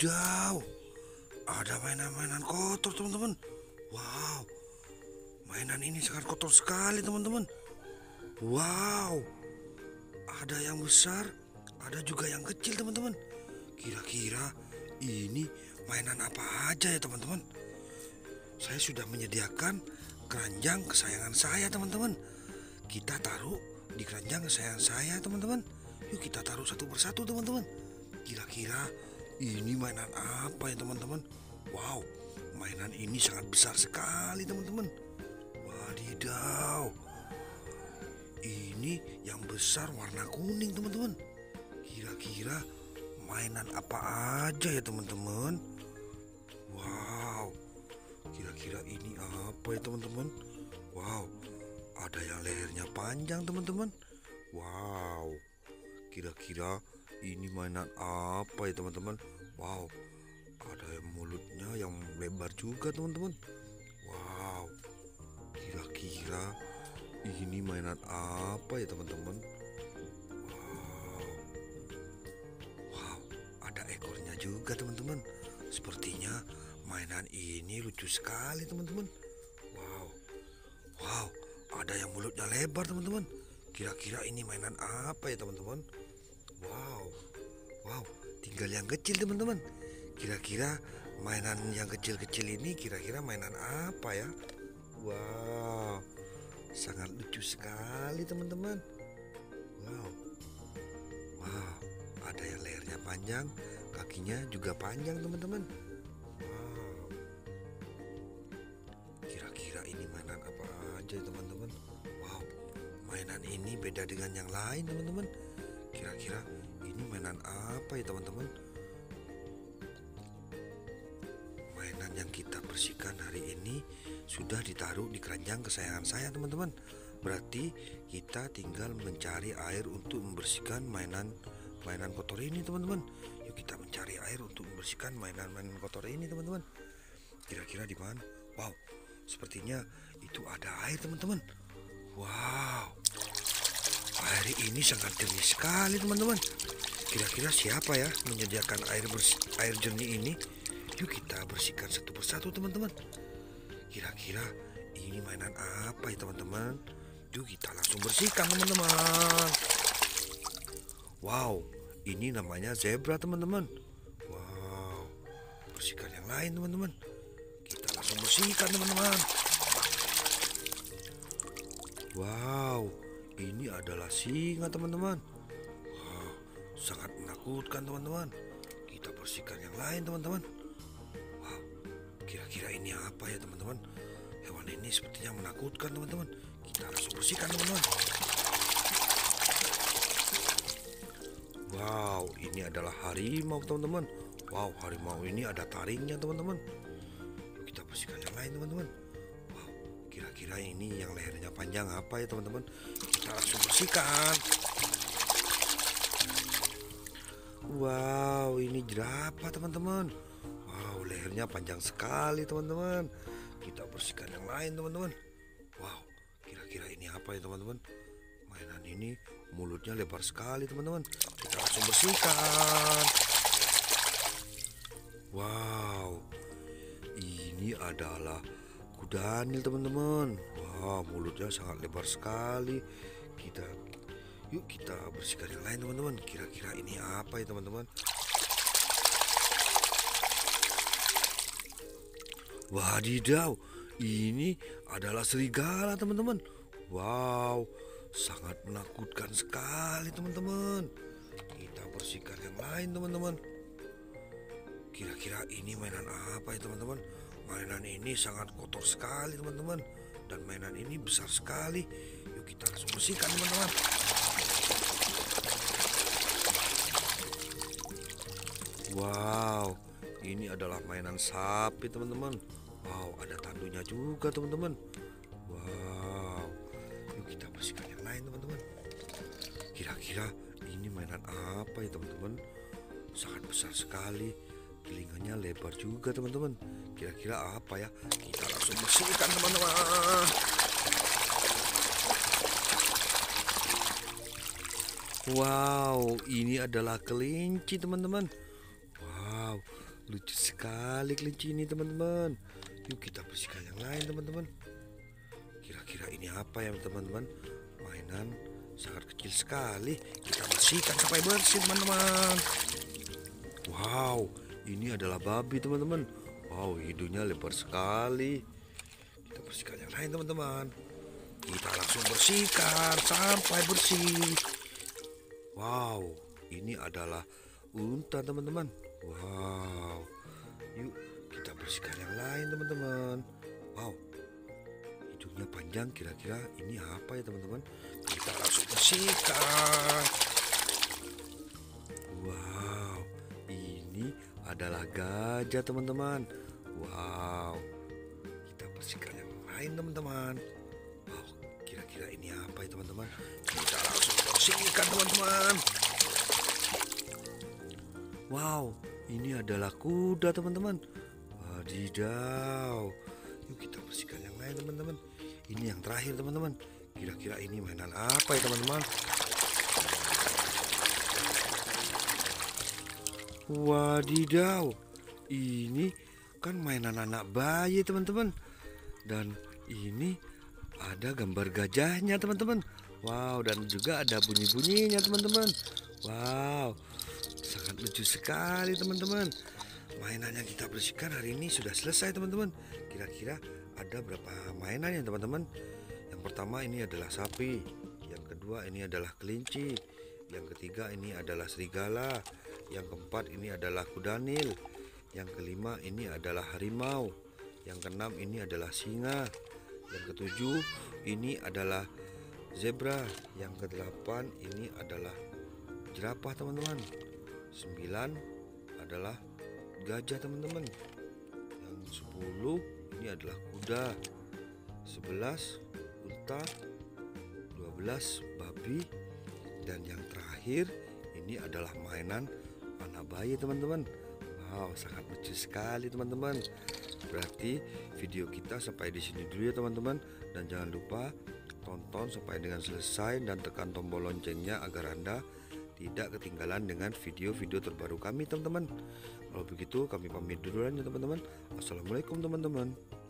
Wadidaw, ada mainan-mainan kotor teman-teman. Wow, mainan ini sangat kotor sekali teman-teman. Wow, ada yang besar, ada juga yang kecil teman-teman. Kira-kira ini mainan apa aja ya teman-teman? Saya sudah menyediakan keranjang kesayangan saya teman-teman. Kita taruh di keranjang kesayangan saya teman-teman. Yuk kita taruh satu persatu teman-teman. Kira-kira ini mainan apa ya teman-teman? Wow, mainan ini sangat besar sekali teman-teman. Wadidaw, ini yang besar warna kuning teman-teman. Kira-kira mainan apa aja ya teman-teman? Wow, kira-kira ini apa ya teman-teman? Wow, ada yang lehernya panjang teman-teman. Wow, kira-kira ini mainan apa ya teman-teman? Wow, ada yang mulutnya yang lebar juga teman-teman. Wow, kira-kira ini mainan apa ya teman-teman? Wow, wow, ada ekornya juga teman-teman. Sepertinya mainan ini lucu sekali teman-teman. Wow, wow, ada yang mulutnya lebar teman-teman. Kira-kira ini mainan apa ya teman-teman? Wow, wow, tinggal yang kecil teman-teman. Kira-kira mainan yang kecil-kecil ini kira-kira mainan apa ya? Wow, sangat lucu sekali teman-teman. Wow, wow, ada yang lehernya panjang, kakinya juga panjang teman-teman. Wow, kira-kira ini mainan apa aja ya teman-teman? Wow, mainan ini beda dengan yang lain teman-teman. Kira-kira ini mainan apa ya teman-teman? Mainan yang kita bersihkan hari ini sudah ditaruh di keranjang kesayangan saya teman-teman. Berarti kita tinggal mencari air untuk membersihkan mainan kotor ini teman-teman. Yuk kita mencari air untuk membersihkan mainan-mainan kotor ini teman-teman. Kira-kira di mana? Wow, sepertinya itu ada air teman-teman. Wow, air ini sangat jernih sekali teman-teman. Kira-kira siapa ya menyediakan air jernih ini? Yuk kita bersihkan satu persatu teman-teman. Kira-kira ini mainan apa ya teman-teman? Yuk kita langsung bersihkan teman-teman. Wow, ini namanya zebra teman-teman. Wow, bersihkan yang lain teman-teman. Kita langsung bersihkan teman-teman. Wow, ini adalah singa teman-teman. Wow, sangat menakutkan teman-teman. Kita bersihkan yang lain teman-teman. Wow, kira-kira ini apa ya teman-teman? Hewan ini sepertinya menakutkan teman-teman. Kita langsung bersihkan teman-teman. Wow, ini adalah harimau teman-teman. Wow, harimau ini ada taringnya teman-teman. Kita bersihkan yang lain teman-teman. Wow, kira-kira ini yang lehernya panjang apa ya teman-teman? Kita langsung bersihkan. Wow, ini jerapah teman-teman. Wow, lehernya panjang sekali teman-teman. Kita bersihkan yang lain teman-teman. Wow, kira-kira ini apa ya teman-teman? Mainan ini mulutnya lebar sekali teman-teman. Kita langsung bersihkan. Wow, ini adalah kudanil teman-teman. Wow, mulutnya sangat lebar sekali. Yuk kita bersihkan yang lain teman-teman. Kira-kira ini apa ya teman-teman? Wadidaw, ini adalah serigala teman-teman. Wow, sangat menakutkan sekali teman-teman. Kita bersihkan yang lain teman-teman. Kira-kira ini mainan apa ya teman-teman? Mainan ini sangat kotor sekali teman-teman. Dan mainan ini besar sekali. Yuk kita langsung bersihkan teman-teman. Wow, ini adalah mainan sapi teman-teman. Wow, ada tandunya juga teman-teman. Wow, yuk kita bersihkan yang lain teman-teman. Kira-kira ini mainan apa ya teman-teman? Sangat besar sekali. Telinganya lebar juga teman-teman. Kira-kira apa ya? Kita langsung bersihkan teman-teman. Wow, ini adalah kelinci teman-teman. Wow, lucu sekali kelinci ini teman-teman. Yuk kita bersihkan yang lain teman-teman. Kira-kira ini apa ya teman-teman? Mainan sangat kecil sekali. Kita bersihkan sampai bersih teman-teman. Wow, ini adalah babi teman-teman. Wow, hidungnya lebar sekali. Kita bersihkan yang lain teman-teman. Kita langsung bersihkan sampai bersih. Wow, ini adalah unta teman-teman. Wow, yuk kita bersihkan yang lain teman-teman. Wow, hidungnya panjang, kira-kira ini apa ya teman-teman? Kita langsung bersihkan. Wow, ini adalah gajah teman-teman. Wow, kita bersihkan yang lain teman-teman. Wow, kira-kira ini apa ya teman-teman? Kita langsung bersihkan teman-teman. Wow, ini adalah kuda teman-teman. Wadidaw. Yuk kita bersihkan yang lain teman-teman. Ini yang terakhir teman-teman. Kira-kira ini mainan apa ya teman-teman? Wadidaw. Ini kan mainan anak bayi teman-teman. Dan ini ada gambar gajahnya teman-teman. Wow, dan juga ada bunyi-bunyinya teman-teman. Wow, sangat lucu sekali teman-teman. Mainan yang kita bersihkan hari ini sudah selesai teman-teman. Kira-kira ada berapa mainan ya teman-teman? Yang pertama ini adalah sapi. Yang kedua ini adalah kelinci. Yang ketiga ini adalah serigala. Yang keempat ini adalah kudanil. Yang kelima ini adalah harimau. Yang keenam ini adalah singa. Yang ketujuh ini adalah zebra. Yang kedelapan ini adalah jerapah teman-teman. 9 adalah gajah teman-teman. Yang 10 ini adalah kuda. 11 unta. 12 babi. Dan yang terakhir ini adalah mainan anak bayi teman-teman. Wow, sangat lucu sekali teman-teman. Berarti video kita sampai di sini dulu ya teman-teman. Dan jangan lupa tonton sampai dengan selesai dan tekan tombol loncengnya agar Anda tidak ketinggalan dengan video-video terbaru kami teman-teman. Kalau begitu kami pamit duluan ya teman-teman. Assalamualaikum teman-teman.